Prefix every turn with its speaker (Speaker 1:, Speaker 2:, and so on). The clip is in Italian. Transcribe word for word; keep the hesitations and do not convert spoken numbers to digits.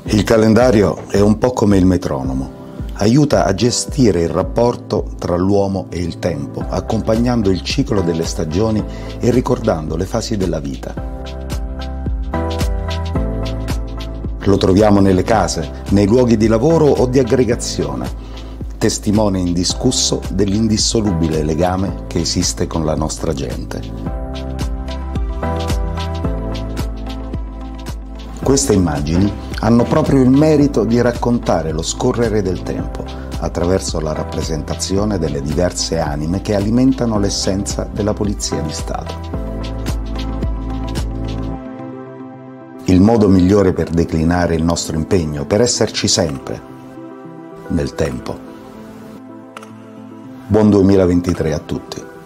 Speaker 1: Il calendario è un po' come il metronomo. Aiuta a gestire il rapporto tra l'uomo e il tempo, accompagnando il ciclo delle stagioni e ricordando le fasi della vita. Lo troviamo nelle case, nei luoghi di lavoro o di aggregazione, testimone indiscusso dell'indissolubile legame che esiste con la nostra gente. Queste immagini hanno proprio il merito di raccontare lo scorrere del tempo attraverso la rappresentazione delle diverse anime che alimentano l'essenza della Polizia di Stato. Il modo migliore per declinare il nostro impegno, per esserci sempre nel tempo. Buon duemilaventitré a tutti.